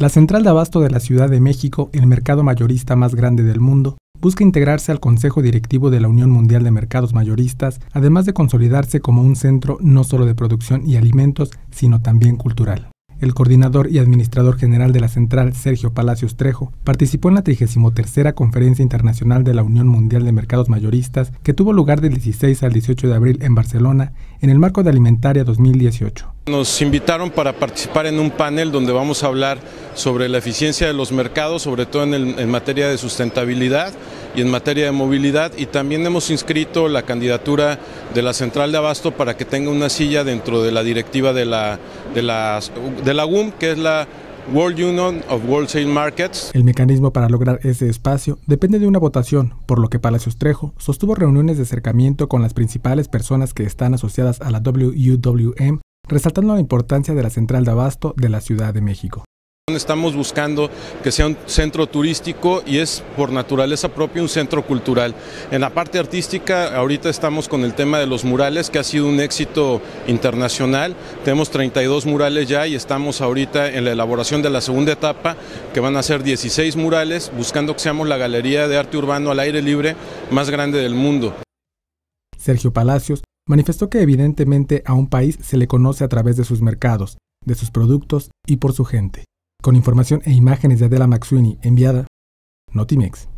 La central de abasto de la Ciudad de México, el mercado mayorista más grande del mundo, busca integrarse al Consejo Directivo de la Unión Mundial de Mercados Mayoristas, además de consolidarse como un centro no solo de producción y alimentos, sino también cultural. El coordinador y administrador general de la central, Sergio Palacios Trejo, participó en la 33ª Conferencia Internacional de la Unión Mundial de Mercados Mayoristas, que tuvo lugar del 16 al 18 de abril en Barcelona, en el marco de Alimentaria 2018. Nos invitaron para participar en un panel donde vamos a hablar sobre la eficiencia de los mercados, sobre todo en materia de sustentabilidad y en materia de movilidad, y también hemos inscrito la candidatura de la central de abasto para que tenga una silla dentro de la directiva de la WUM, que es la World Union of Wholesale Markets. El mecanismo para lograr ese espacio depende de una votación, por lo que Palacios Trejo sostuvo reuniones de acercamiento con las principales personas que están asociadas a la WUWM, resaltando la importancia de la central de abasto de la Ciudad de México. Estamos buscando que sea un centro turístico y es por naturaleza propia un centro cultural. En la parte artística, ahorita estamos con el tema de los murales, que ha sido un éxito internacional. Tenemos 32 murales ya y estamos ahorita en la elaboración de la segunda etapa, que van a ser 16 murales, buscando que seamos la galería de arte urbano al aire libre más grande del mundo. Sergio Palacios manifestó que evidentemente a un país se le conoce a través de sus mercados, de sus productos y por su gente. Con información e imágenes de Adela McSweeney, enviada Notimex.